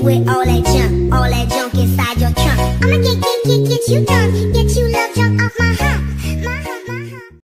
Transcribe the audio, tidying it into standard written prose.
with all that junk inside your trunk. I'ma get you drunk, get you low.